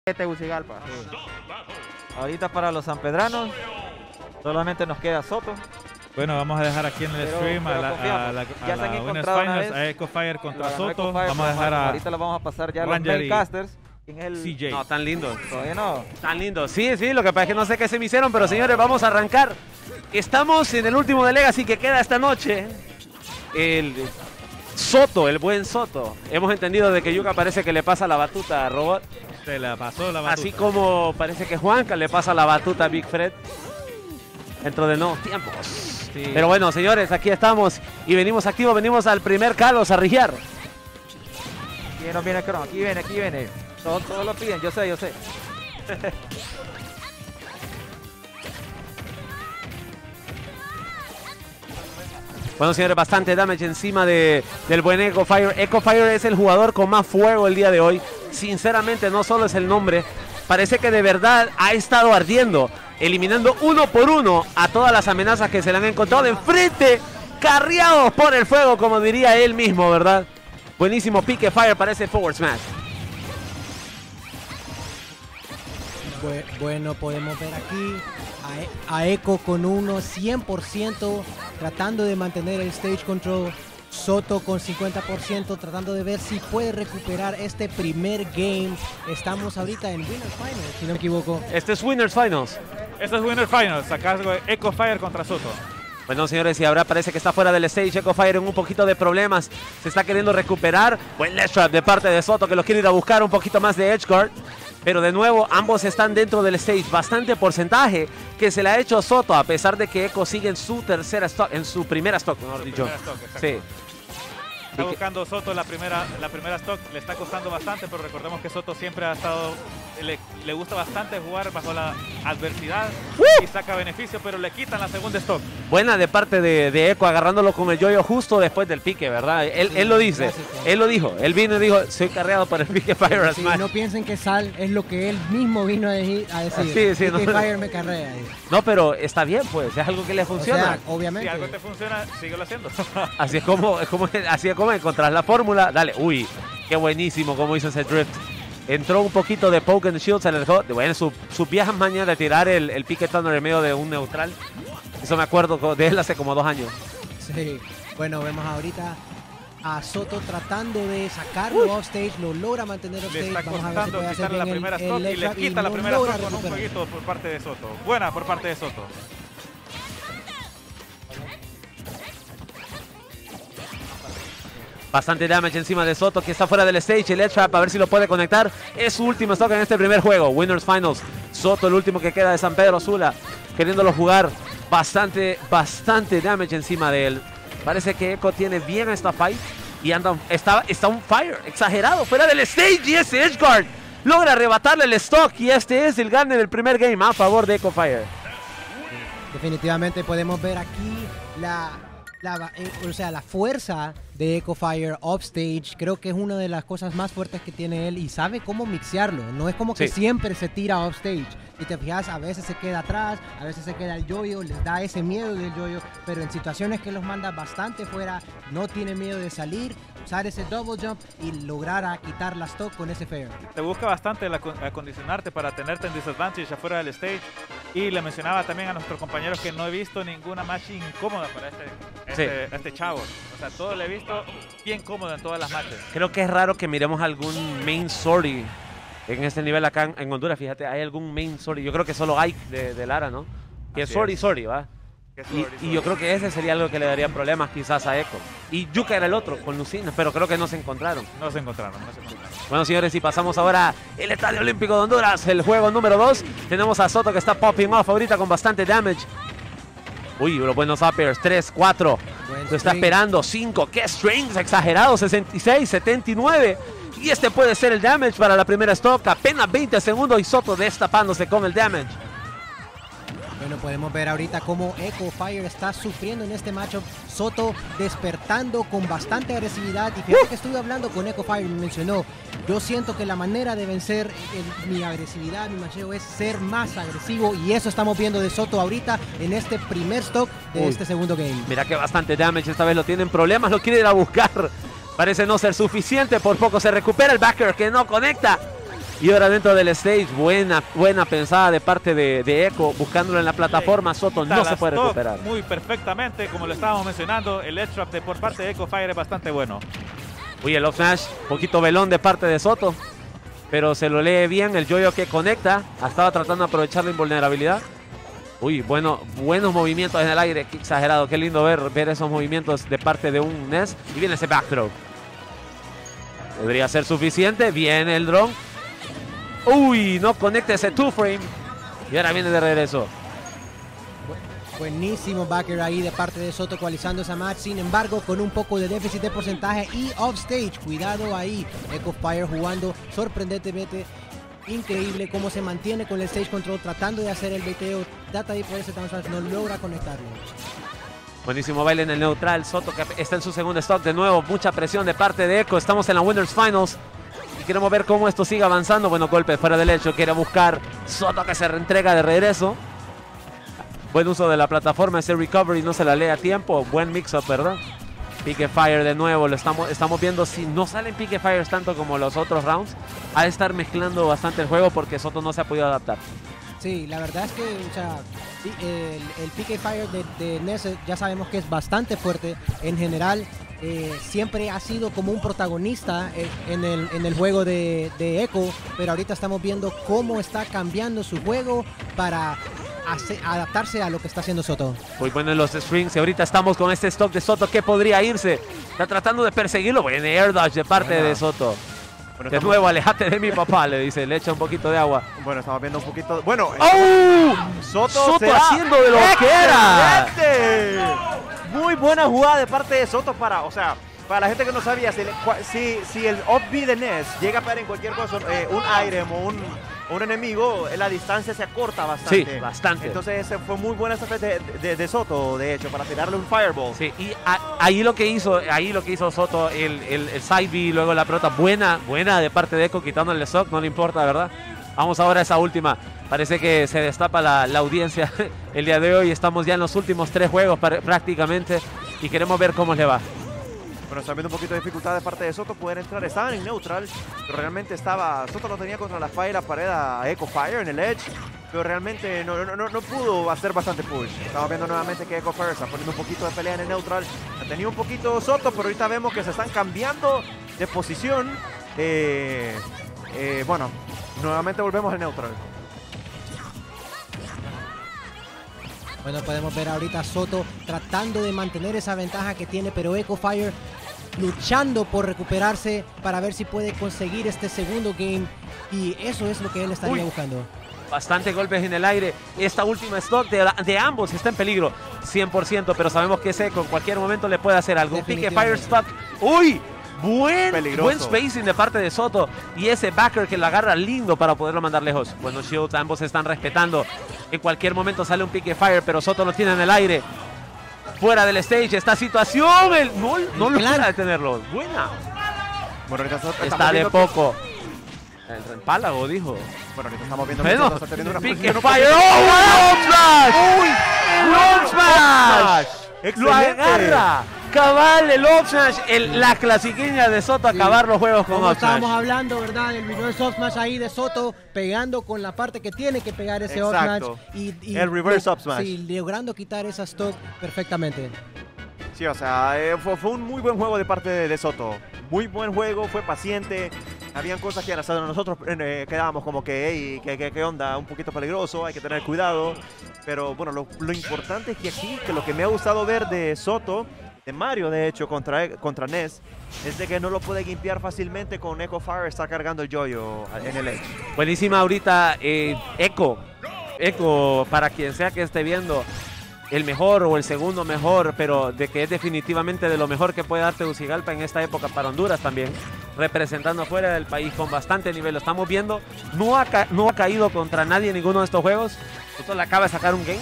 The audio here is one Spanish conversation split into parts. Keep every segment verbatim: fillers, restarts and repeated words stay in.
Tegucigalpa. Sí. Ahorita para los sanpedranos solamente nos queda Soto. Bueno, vamos a dejar aquí en el Pero, stream pero a la, a la, a ya se han la Winners encontrado una Finals, vez. a Echo Fire contra La Soto. Echo Fire, Vamos a dejar pero a ahorita lo vamos a pasar ya a los Ranger y maincasters. ¿Quién es el C J. No, tan lindos. Todavía no. Tan lindos. Sí, sí, lo que pasa es que no sé qué se me hicieron, pero señores, vamos a arrancar. Estamos en el último de Legacy que queda esta noche. El Soto, el buen Soto. Hemos entendido de que Yuka parece que le pasa la batuta a Robot. Se la pasó la batuta. Así como parece que Juanca le pasa la batuta a Big Fred. Dentro de nuevos tiempos. Sí. Pero bueno, señores, aquí estamos y venimos activos, venimos al primer Carlos a rigiar. ¿Quién nos viene, Cron? Aquí viene, aquí viene. Todos, todos lo piden, yo sé, yo sé. Bueno, señores, bastante damage encima de, del buen Echo Fire. Echo Fire es el jugador con más fuego el día de hoy. Sinceramente, no solo es el nombre. Parece que de verdad ha estado ardiendo, eliminando uno por uno a todas las amenazas que se le han encontrado enfrente, carriados por el fuego, como diría él mismo, ¿verdad? Buenísimo pique Fire para ese forward smash. Bueno, podemos ver aquí a, a Echo con uno cien por ciento tratando de mantener el stage control. Soto con cincuenta por ciento tratando de ver si puede recuperar este primer game. Estamos ahorita en Winners Finals, si no me equivoco. Este es Winners Finals. Este es Winners Finals, acá es Echo Fire contra Soto. Bueno, señores, y ahora parece que está fuera del stage. Echo Fire en un poquito de problemas. Se está queriendo recuperar. Buen ledge trap de parte de Soto, que lo quiere ir a buscar un poquito más de edge guard. Pero de nuevo, ambos están dentro del stage. Bastante porcentaje que se le ha hecho Soto, a pesar de que Echo sigue en su tercera stock, en su primera stock, mejor dicho. Stock, Sí. Está buscando Soto la primera, la primera stock, le está costando bastante, pero recordemos que Soto siempre ha estado, le, le gusta bastante jugar bajo la adversidad ¡Uh! y saca beneficio, pero le quitan la segunda stock. Buena de parte de, de Echo, agarrándolo con el yoyo justo después del pique, ¿verdad? Él, Sí, él lo dice, clásico. él lo dijo, él vino y dijo, soy carreado por el pique Fire Sí, Smash. no piensen que Sal es lo que él mismo vino a, de a decir. Sí, sí, Y que no. Fire me carrea. No, pero está bien, pues, es algo que le O funciona. sea, Si obviamente. algo te funciona, síguelo haciendo. Así es como, es como, así es como encontrar la fórmula. Dale, uy, qué buenísimo como hizo ese drift. Entró un poquito de poke and shield, se le dejó, bueno, sus su viejas mañas de tirar el, el pique thunder en medio de un neutral. Eso me acuerdo de él hace como dos años. Sí. Bueno, vemos ahorita a Soto tratando de sacarlo off stage, lo logra mantener off Le stage. está Vamos a ver si costando puede hacer quitarle la bien primera el, stock el y ledge le trap quita la no primera logra stock con un recuperar. jueguito por parte de Soto. Buena por parte de Soto. Bastante damage encima de Soto, que está fuera del stage. El edge trap, a ver si lo puede conectar. Es su último stock en este primer juego. Winners Finals. Soto, el último que queda de San Pedro Sula, queriéndolo jugar. Bastante, bastante damage encima de él. Parece que Echo tiene bien esta fight. Y anda, está, está un fire exagerado fuera del stage. Y ese edge guard logra arrebatarle el stock. Y este es el gane del primer game a favor de Echo Fire. Definitivamente podemos ver aquí la, la, eh, o sea, la fuerza de Echo Fire offstage. Creo que es una de las cosas más fuertes que tiene él y sabe cómo mixearlo. No es como que Sí. siempre se tira offstage. Si te fijas, a veces se queda atrás, a veces se queda el yoyo, les da ese miedo del yoyo, pero en situaciones que los manda bastante fuera, no tiene miedo de salir, usar ese double jump y lograr a quitar la stock con ese fair. Te busca bastante el acon- acondicionarte para tenerte en disadvantage afuera del stage. Y le mencionaba también a nuestros compañeros que no he visto ninguna match incómoda para este, este, Sí. este chavo. O sea, todo lo he visto bien cómodo en todas las matches. Creo que es raro que miremos algún main sorry en este nivel acá en, en Honduras. Fíjate, hay algún main sorry. Yo creo que solo hay de, de Lara, ¿no? Que es Así sorry, es. sorry, ¿va? Que Y, sorry, y sorry. yo creo que ese sería algo que le daría problemas quizás a Echo. Y Yuka era el otro, con Lucina, pero creo que no se encontraron. No se encontraron, no se encontraron. Bueno, señores, y pasamos ahora al Estadio Olímpico de Honduras, el juego número dos. Tenemos a Soto que está popping off ahorita con bastante damage. Uy, los buenos uppers, tres, cuatro. Buen Lo está string. esperando, cinco. ¡Qué strings! Exagerado, sesenta y seis, setenta y nueve. Y este puede ser el damage para la primera stock. Apenas veinte segundos y Soto destapándose con el damage. Bueno, podemos ver ahorita cómo Echo Fire está sufriendo en este matchup. Soto despertando con bastante agresividad. Y fíjate que estuve hablando con Echo Fire y me mencionó, yo siento que la manera de vencer el- mi agresividad, mi macheo es ser más agresivo. Y eso estamos viendo de Soto ahorita en este primer stock de Uy. este segundo game. Mira que bastante damage. Esta vez lo tienen problemas, lo quiere ir a buscar. Parece no ser suficiente. Por poco se recupera el backer que no conecta. Y ahora dentro del stage, buena, buena pensada de parte de, de Echo, buscándolo en la plataforma. Soto no se puede recuperar. Muy perfectamente, como lo estábamos mencionando, el edge trap de, por parte de Echo Fire es bastante bueno. Uy, el off smash, poquito velón de parte de Soto, pero se lo lee bien. El yoyo que conecta, estaba tratando de aprovechar la invulnerabilidad. Uy, bueno, buenos movimientos en el aire, qué exagerado, qué lindo ver, ver esos movimientos de parte de un Ness. Y viene ese back throw. Podría ser suficiente, viene el drone. Uy, no conecta ese two frame. Y ahora viene de regreso. Buenísimo backer ahí de parte de Soto ecualizando esa match. Sin embargo, con un poco de déficit de porcentaje y offstage. Cuidado ahí. Echo Fire jugando sorprendentemente. Increíble cómo se mantiene con el stage control, tratando de hacer el baiteo. Trata de ir por ese down smash, no logra conectarlo. Buenísimo baile en el neutral. Soto que está en su segundo stock de nuevo. Mucha presión de parte de Echo. Estamos en la Winners Finals. Y queremos ver cómo esto sigue avanzando. Bueno, golpe fuera del hecho. Quiere buscar Soto que se reentrega de regreso. Buen uso de la plataforma. Ese recovery no se la lee a tiempo. Buen mix-up, ¿verdad? Pique Fire de nuevo. Lo estamos, estamos viendo si no salen Pique Fires tanto como los otros rounds. Ha de estar mezclando bastante el juego porque Soto no se ha podido adaptar. Sí, la verdad es que o sea, el, el P K Fire de, de Ness ya sabemos que es bastante fuerte. En general, eh, siempre ha sido como un protagonista en el, en el juego de, de Echo, pero ahorita estamos viendo cómo está cambiando su juego para hacer, adaptarse a lo que está haciendo Soto. Muy bueno en los strings y ahorita estamos con este stock de Soto que podría irse. Está tratando de perseguirlo. Buen air dodge de parte Buena. de Soto. Bueno, De estamos... nuevo, alejate de mi papá, le dice, le echa un poquito de agua. Bueno, estamos viendo un poquito... Bueno, ¡Oh! Soto, Soto se ha- haciendo de lo que era. ¡Excelente! Muy buena jugada de parte de Soto para, o sea, para la gente que no sabía, si, le- cua- si, si el off B de Ness llega a pegar en cualquier cosa, eh, un item o un, un enemigo, la distancia se acorta bastante. Sí, bastante. Entonces ese fue muy buena estrategia de, de, de Soto, de hecho, para tirarle un fireball. Sí, y a- ahí lo que hizo, ahí lo que hizo Soto, el, el, el side B, luego la pelota buena, buena de parte de Echo, quitándole el stock, no le importa, ¿verdad? Vamos ahora a esa última. Parece que se destapa la, la audiencia el día de hoy. Estamos ya en los últimos tres juegos para- prácticamente y queremos ver cómo le va. Bueno, está viendo un poquito de dificultad de parte de Soto poder entrar. Estaban en neutral, pero realmente estaba... Soto no tenía contra la fire y la pared a Echo Fire en el edge, pero realmente no, no, no, no pudo hacer bastante push. Estamos viendo nuevamente que Echo Fire está poniendo un poquito de pelea en el neutral. Ha tenido un poquito Soto, pero ahorita vemos que se están cambiando de posición. Eh, eh, bueno, nuevamente volvemos al neutral. Bueno, podemos ver ahorita a Soto tratando de mantener esa ventaja que tiene, pero Echo Fire luchando por recuperarse para ver si puede conseguir este segundo game. Y eso es lo que él estaría Uy. buscando. Bastante golpes en el aire. Esta última stock de, de ambos está en peligro. cien por ciento, pero sabemos que Echo en cualquier momento le puede hacer algo. Un pique Fire Stock. ¡Uy! Buen, Peligroso. buen spacing de parte de Soto. Y ese backer que lo agarra lindo para poderlo mandar lejos. Bueno, shields, ambos se están respetando. En cualquier momento sale un pique Fire, pero Soto lo tiene en el aire. Fuera del stage, esta situación. El, no no El logra clan. detenerlo. Buena. Bueno, ahorita Soto- estamos Está de viendo que- poco. El reempálago, dijo. Bueno, ahorita estamos viendo que Bueno, Soto está teniendo una pique posición un Fire. poquito- ¡Oh, Roll Smash! ¡Uy! ¡Roll Smash! Lo ¡Excelente! agarra. Cabal, el Up Smash, el- la clasiqueña de Soto, Sí. acabar los juegos con Como Up estábamos Smash. hablando, ¿verdad? El reverse up smash ahí de Soto, pegando con la parte que tiene que pegar ese up Exacto. smash. Y, y El reverse lo- up smash. Sí, logrando quitar esa stock perfectamente. Sí, o sea, eh, fue, fue un muy buen juego de parte de, de Soto. Muy buen juego, fue paciente. Habían cosas que hasta nosotros eh, quedábamos como que, hey, ¿qué, qué, qué onda? Un poquito peligroso, hay que tener cuidado. Pero bueno, lo, lo importante es que aquí, que lo que me ha gustado ver de Soto, de Mario de hecho, contra, contra Ness, es de que no lo puede limpiar fácilmente con Echo Fire, está cargando el yoyo en el edge. Buenísima ahorita, eh, Echo. Echo, para quien sea que esté viendo, el mejor o el segundo mejor, pero de que es definitivamente de lo mejor que puede dar Tegucigalpa en esta época para Honduras también, representando fuera del país con bastante nivel. Lo estamos viendo, no ha, ca- no ha caído contra nadie en ninguno de estos juegos. Soto le acaba de sacar un game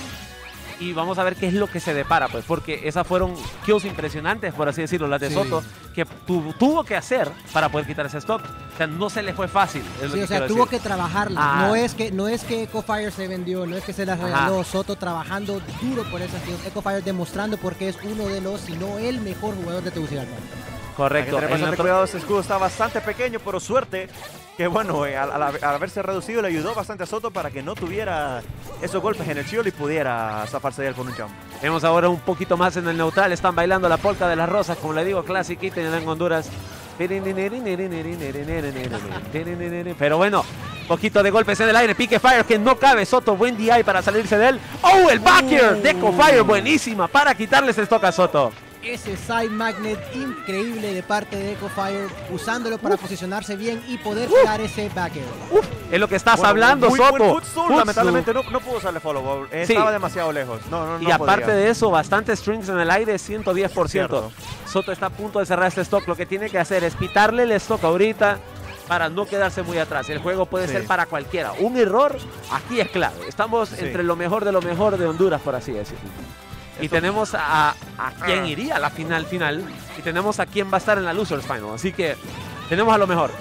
y vamos a ver qué es lo que se depara, pues, porque esas fueron kills impresionantes, por así decirlo, las de Sí. Soto, que tu- tuvo que hacer para poder quitar ese stop. O sea, no se le fue fácil. es lo Sí, que o sea, quiero tuvo decir. que trabajarla. Ah. No es que no es que Echo Fire se vendió, no es que se las Ajá. regaló. Soto trabajando duro por esas kills. Echo Fire demostrando porque es uno de los, si no el mejor jugador de Tegucigalpa. Hay que Correcto. tener En bastante otro- cuidado, ese escudo está bastante pequeño, pero suerte que bueno, eh, al, al, al haberse reducido le ayudó bastante a Soto para que no tuviera esos golpes en el shield y pudiera zafarse de él con un jump. Vemos ahora un poquito más en el neutral. Están bailando la polka de las rosas, como le digo, Classic Kitten en Honduras. Pero bueno, poquito de golpes en el aire. Pique Fire que no cabe. Soto, buen D I para salirse de él. ¡Oh, el backer! Oh. De Echo Fire, buenísima para quitarles el stock a Soto. Ese side magnet increíble de parte de Echo Fire, usándolo para Uf. posicionarse bien y poder pegar ese backer. Uf, es lo que estás Bueno, hablando, muy Soto. buen footstool, Footstool. lamentablemente no, no pudo usarle follow-up. Eh, Sí. Estaba demasiado lejos. No, no, Y no aparte podía. de eso, bastantes strings en el aire, ciento diez por ciento. Cierto. Soto está a punto de cerrar este stock. Lo que tiene que hacer es quitarle el stock ahorita para no quedarse muy atrás. El juego puede Sí. ser para cualquiera. Un error aquí es clave. Estamos Sí. entre lo mejor de lo mejor de Honduras, por así decirlo. Y Eso- tenemos a, a quién iría a la final final. Y tenemos a quién va a estar en la Losers Final. Así que tenemos a lo mejor.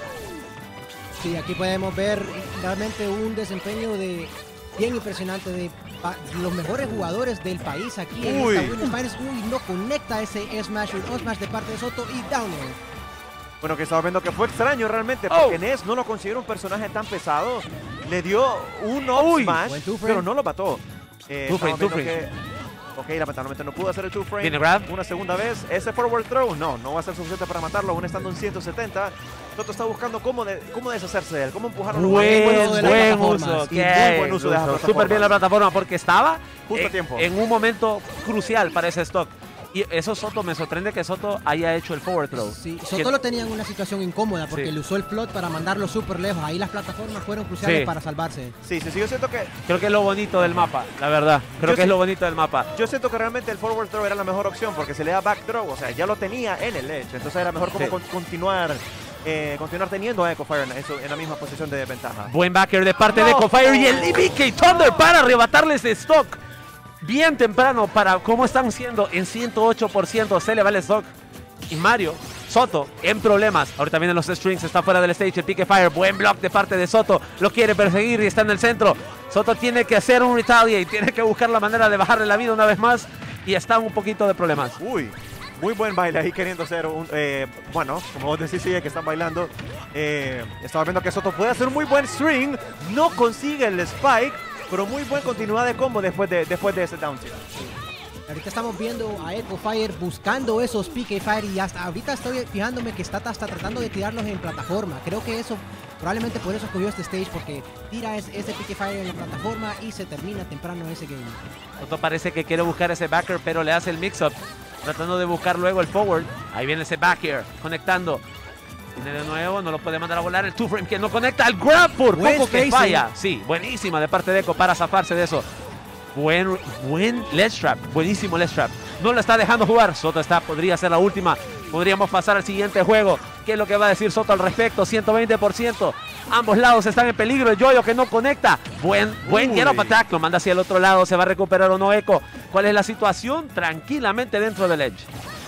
Sí, aquí podemos ver realmente un desempeño de bien impresionante de pa- los mejores jugadores del país aquí en Uy. esta Winners Finals. Uy, no conecta ese Smash, un Smash de parte de Soto y down air. Bueno, que estaba viendo que fue extraño realmente, Oh. porque Ness no lo considera un personaje tan pesado. Le dio un up Uy. smash, Buen two frame. pero no lo mató. Eh, Two frame, estaba two viendo que- Ok, lamentablemente no pudo hacer el two frame. ¿Tiene grab? Una segunda vez. Ese forward throw, no, no va a ser suficiente para matarlo, aún estando en ciento setenta. Soto está buscando cómo, de- cómo deshacerse de él, cómo empujarlo. lo más Buen, lejos uso de las buen plataformas. uso. Y muy buen uso de las Súper plataformas. bien la plataforma porque estaba Justo a en, tiempo. en un momento crucial para ese stock. Y eso Soto, me sorprende que Soto haya hecho el forward throw. Sí, Que- Soto lo tenía en una situación incómoda porque Sí. le usó el float para mandarlo súper lejos. Ahí las plataformas fueron cruciales Sí. para salvarse. Sí, sí, sí, yo siento que Creo que es lo bonito del mapa, la verdad. Creo Yo que sí- es lo bonito del mapa. Yo siento que realmente el forward throw era la mejor opción porque se le da back throw, o sea, ya lo tenía en el edge, entonces era mejor como Sí. con- continuar eh, continuar teniendo a Echo Fire en, eso, en la misma posición de desventaja. Buen backer de parte de No. Echo Fire y el D B K Thunder para arrebatarles de stock. Bien temprano para cómo están siendo en ciento ocho por ciento. Se le va el stock. Y Mario, Soto, en problemas. Ahorita vienen los strings, está fuera del stage. El Pique Fire, buen block de parte de Soto. Lo quiere perseguir y está en el centro. Soto tiene que hacer un retaliate. Tiene que buscar la manera de bajarle la vida una vez más. Y está en un poquito de problemas. Uy, muy buen baile ahí queriendo hacer un... eh, bueno, como vos decís, sí, que están bailando. Eh, estaba viendo que Soto puede hacer un muy buen string. No consigue el spike, pero muy buen continuidad de combo después de, después de ese down tilt. Ahorita estamos viendo a Echo Fire buscando esos P K Fire y hasta ahorita estoy fijándome que está hasta tratando de tirarlos en plataforma. Creo que eso, probablemente por eso escogió este stage, porque tira ese, ese P K Fire en la plataforma y se termina temprano ese game. Soto parece que quiere buscar ese backer, pero le hace el mix-up. Tratando de buscar luego el forward. Ahí viene ese backer, conectando. Viene de nuevo, no lo puede mandar a volar. El two frame que no conecta. El grab por Buen poco que spacing. falla. Sí, buenísima de parte de Echo para zafarse de eso. Buen, buen ledge trap, buenísimo ledge trap. No lo está dejando jugar. Soto está, podría ser la última. Podríamos pasar al siguiente juego. ¿Qué es lo que va a decir Soto al respecto? ciento veinte por ciento. Ambos lados están en peligro. El Yoyo que no conecta. Buen, buen Uy. get up attack. Lo manda hacia el otro lado. ¿Se va a recuperar o no Echo? ¿Cuál es la situación? Tranquilamente dentro del edge.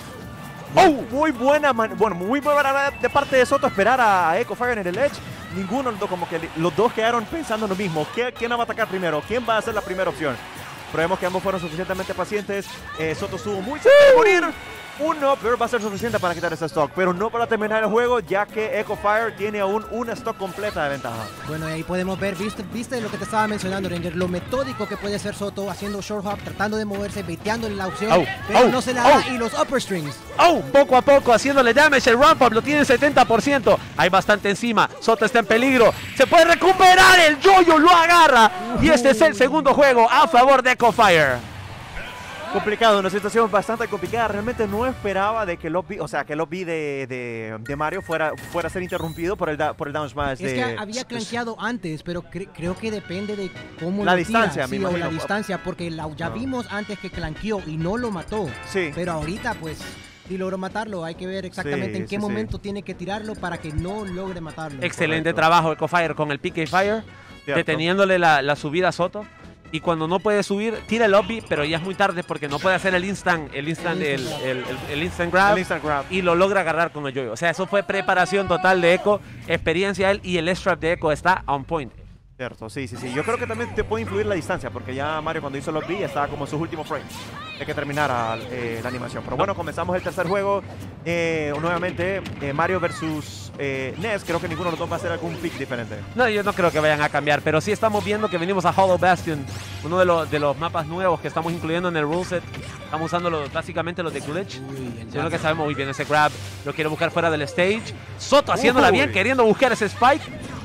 Oh, muy buena, man- bueno, muy buena manera de parte de Soto esperar a Echo Fire en el edge. Ninguno de los dos, como que los dos quedaron pensando lo mismo. ¿Quién, quién va a atacar primero? ¿Quién va a ser la primera opción? Pero vemos que ambos fueron suficientemente pacientes. Eh, Soto estuvo muy cerca de morir. Uno, pero va a ser suficiente para quitar ese stock, pero no para terminar el juego, ya que Echo Fire tiene aún una stock completa de ventaja. Bueno, ahí podemos ver, viste, viste lo que te estaba mencionando, Ranger, lo metódico que puede ser Soto haciendo short hop, tratando de moverse, baiteando la opción, Au, pero au, no se la au. da y los upper strings. Oh, poco a poco haciéndole damage. El ramp up lo tiene en setenta por ciento. Hay bastante encima. Soto está en peligro. Se puede recuperar. El Yoyo lo agarra. Y este es el segundo juego a favor de Echo Fire. Complicado, una situación bastante complicada. Realmente no esperaba de que el lobby, o sea, que el lobby de, de, de Mario fuera, fuera a ser interrumpido por el, da- por el down smash. Es de, que había clanqueado antes, pero cre- creo que depende de cómo La lo distancia, tira, me sí, o la imagino. distancia, porque la- ya No. vimos antes que clanqueó y no lo mató, Sí. pero ahorita pues si logró matarlo, hay que ver exactamente Sí, en qué sí, sí. momento tiene que tirarlo para que no logre matarlo. Excelente Correcto. trabajo Echo Fire con el P K Fire. Cierto. Deteniéndole la, la subida a Soto. Y cuando no puede subir, tira el lobby, pero ya es muy tarde porque no puede hacer el instant, el instant, el, El instant el- el- el instant grab. El instant grab. Y lo logra agarrar con el Yoyo. O sea, eso fue preparación total de Echo, experiencia él y el S-Trap de Echo está on point. Cierto, sí, sí, sí. Yo creo que también te puede influir la distancia, porque ya Mario cuando hizo los B estaba como en sus últimos frames de que terminara eh, la animación. Pero bueno, comenzamos el tercer juego. Eh, nuevamente, eh, Mario versus eh, N E S. Creo que ninguno de los dos va a hacer algún pick diferente. No, yo no creo que vayan a cambiar, pero sí estamos viendo que venimos a Hollow Bastion, uno de los, de los mapas nuevos que estamos incluyendo en el rule set. Estamos usando los, básicamente los de Glitch. Es lo que sabemos muy bien, ese grab lo quiere buscar fuera del stage. Soto haciéndola Uy. bien, queriendo buscar ese spike.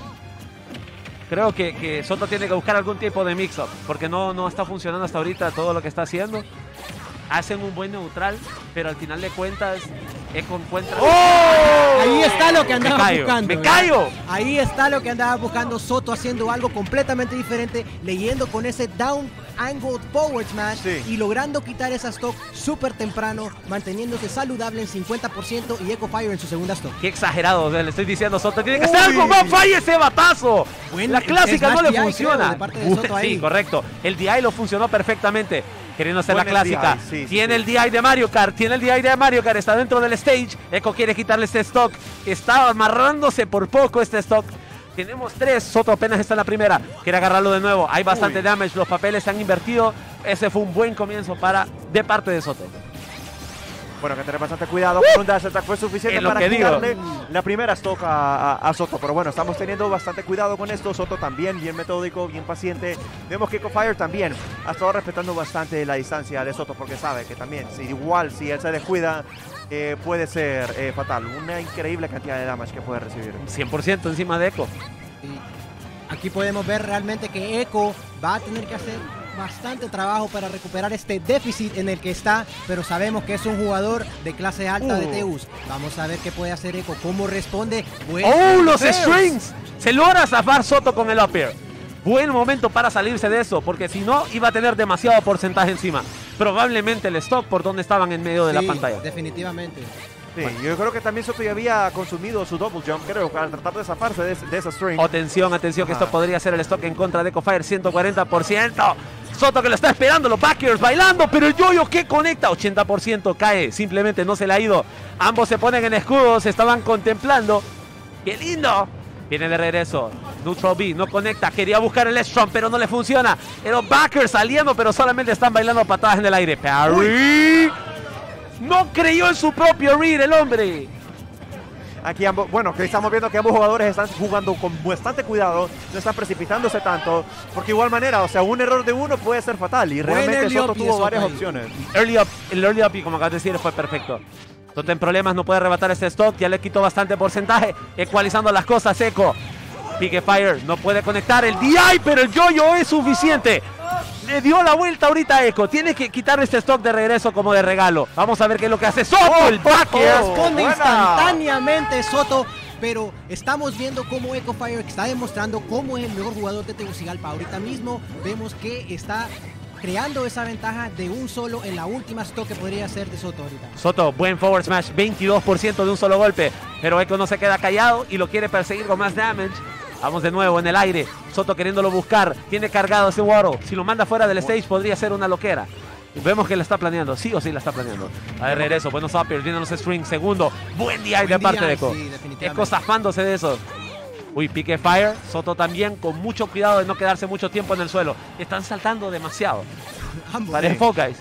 Creo que, que Soto tiene que buscar algún tipo de mix-up, porque no, no está funcionando hasta ahorita todo lo que está haciendo. Hacen un buen neutral, pero al final de cuentas, Echo encuentra... ¡Oh! Ahí está lo que Me andaba callo, buscando. ¡Me ¿verdad? callo! Ahí está lo que andaba buscando Soto, haciendo algo completamente diferente, leyendo con ese down angled forward smash Sí. y logrando quitar esa stock súper temprano, manteniéndose saludable en cincuenta por ciento y Echo Fire en su segunda stock. Qué exagerado, o sea, le estoy diciendo a Soto, tiene que hacer Uy. algo más, falla ese batazo. Buen La clásica no smash le D I, funciona. creo, de parte de Soto ahí. Sí, correcto. El D I lo funcionó perfectamente. Queriendo hacer Buen la clásica. D I, sí, sí, tiene sí. el D I de Mario Kart, tiene el D I de Mario Kart, está dentro del stage. Echo quiere quitarle este stock. Está amarrándose por poco este stock. Tenemos tres, Soto apenas está en la primera. Quiere agarrarlo de nuevo. Hay bastante Uy. damage, los papeles se han invertido. Ese fue un buen comienzo para de parte de Soto. Bueno, que tener bastante cuidado con un dash attack fue suficiente Es lo para que digo. quitarle la primera stock a, a- a Soto. Pero bueno, estamos teniendo bastante cuidado con esto. Soto también, bien metódico, bien paciente. Vemos que Echo Fire también ha estado respetando bastante la distancia de Soto, porque sabe que también, si igual, si él se descuida, eh, puede ser eh, fatal. Una increíble cantidad de damage que puede recibir. cien por ciento encima de Echo. Y aquí podemos ver realmente que Echo va a tener que hacer bastante trabajo para recuperar este déficit en el que está, pero sabemos que es un jugador de clase alta de Uh. Teus. Vamos a ver qué puede hacer Echo, cómo responde. Buen ¡Oh, los Teus. strings! Se logra zafar Soto con el up air. Buen momento para salirse de eso, porque si no, iba a tener demasiado porcentaje encima. Probablemente el stock por donde estaban en medio de la Sí, pantalla. definitivamente. Sí, yo creo que también Soto ya había consumido su double jump, creo, para tratar de zafarse de, de esa string. Atención, atención, que Ajá. esto podría ser el stock en contra de Echo Fire, ciento cuarenta por ciento. Soto que lo está esperando, los backers bailando, pero el yo-yo que conecta, ochenta por ciento cae, simplemente no se le ha ido. Ambos se ponen en escudos, se estaban contemplando. ¡Qué lindo! Viene de regreso, Neutral B, no conecta, quería buscar el S-Trump, pero no le funciona. Los backers saliendo, pero solamente están bailando patadas en el aire. Parry. No creyó en su propio read el hombre. Aquí ambos, bueno, que estamos viendo que ambos jugadores están jugando con bastante cuidado, no están precipitándose tanto, porque igual manera, o sea, un error de uno puede ser fatal y Buen realmente early Soto up y de tuvo Soto varias ahí. opciones. Early up, el early up, y como acabas de decir, fue perfecto. Soto en problemas, no puede arrebatar este stock, ya le quitó bastante porcentaje, ecualizando las cosas, Echo. Pique Fire, no puede conectar el D I, pero el yo-yo es suficiente. Le dio la vuelta ahorita a Echo, tiene que quitar este stock de regreso como de regalo. Vamos a ver qué es lo que hace Soto, el backer. Responde buena. instantáneamente Soto, pero estamos viendo cómo Echo Fire está demostrando cómo es el mejor jugador de Tegucigalpa. Ahorita mismo vemos que está creando esa ventaja de un solo en la última stock que podría ser de Soto ahorita. Soto, buen forward smash, veintidós por ciento de un solo golpe, pero Echo no se queda callado y lo quiere perseguir con más damage. Vamos de nuevo en el aire, Soto queriéndolo buscar, tiene cargado ese Waddle, si lo manda fuera del stage podría ser una loquera. Vemos que la está planeando, sí o sí la está planeando. A ver, regreso, buenos uppers, vienen los strings, segundo, buen D I de Buen parte D I, de Echo. sí, definitivamente. Echo zafándose de eso. Uy, pique Fire, Soto también con mucho cuidado de no quedarse mucho tiempo en el suelo. Están saltando demasiado. Ambos. Para el Fall Guys.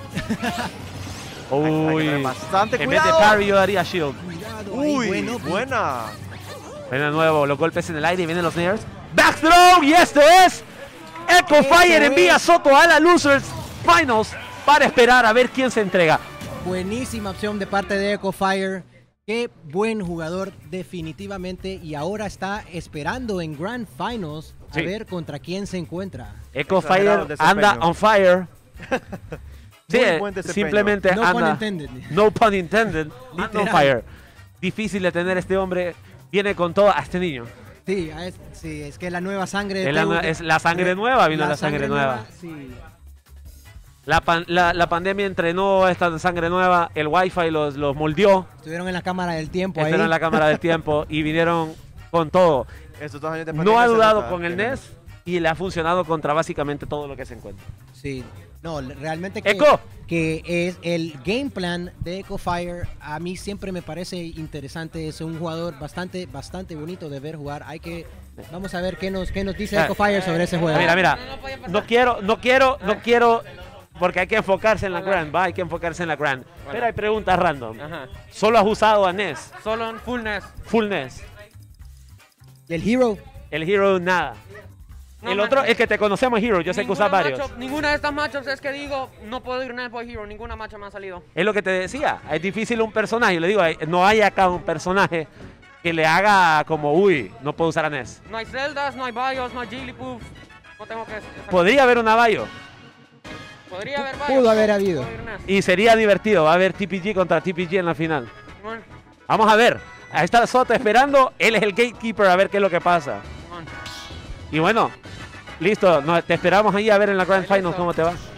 Hay que tener Uy, bastante en vez de cuidado. parry yo daría shield. Cuidado ahí, Uy, bueno, buena. Viene de nuevo, los golpes en el aire y vienen los nairs. Back throw, y este es Echo Ese Fire envía a es. Soto a la Losers Finals para esperar a ver quién se entrega. buenísima opción de parte de Echo Fire. Qué buen jugador definitivamente y ahora está esperando en Grand Finals a Sí. ver contra quién se encuentra. Echo Exagerado Fire el desempeño. anda on fire. Sí, Muy buen desempeño. simplemente No pun anda. intended. No pun intended. anda on Literal. fire. Difícil de tener este hombre. Viene con todo a este niño. Sí, es, sí, es que la nueva sangre de Es la, Teu- nue- es la sangre nueva, vino la, sangre, nueva. Sí. La, pan- la, la pandemia entrenó esta sangre nueva, el wifi los, los moldeó, Estuvieron en la cámara del tiempo ahí. estuvieron en la cámara del tiempo y vinieron con todo. Estos dos años de No pandemia ha se dudado nota con el que- N E S y le ha funcionado contra básicamente todo lo que se encuentra. Sí. No, le- realmente que, ¡Echo! que es el game plan de Echo Fire. A mí siempre me parece interesante. Es un jugador bastante, bastante bonito de ver jugar. Hay que Vamos a ver qué nos, qué nos dice Ah. Echo Fire sobre ese juego. Mira, mira, No, no podía pasar. no quiero, no quiero, no quiero, porque hay que enfocarse en la Grand, va, hay que enfocarse en la Grand. Pero hay preguntas random. Ajá. ¿Solo has usado a Ness? Solo en full Ness. Full Ness. ¿Y el Hero? El Hero, nada. No, el man, otro es que te conocemos Hero, yo sé que ninguna usas varios. matchup- ninguna de estas matchups es que digo, no puedo ir Ness por Hero. Ninguna matchup me ha salido. Es lo que te decía, es difícil un personaje. Yo le digo, hay- no hay acá un personaje que le haga como, uy, no puedo usar a Ness. No hay Zeldas, no hay Bios, no hay Jigglypuff. No tengo que... Podría haber una Bayo Podría haber Pudo Bios, haber pero habido. puedo ir Ness. y sería divertido. Va a haber T P G contra T P G en la final. Simón, Vamos a ver. Ahí está Soto esperando. Él es el gatekeeper a ver qué es lo que pasa. Simón. Y bueno, listo. Nos, te esperamos ahí a ver en la Grand Ahí Final listo. cómo te va.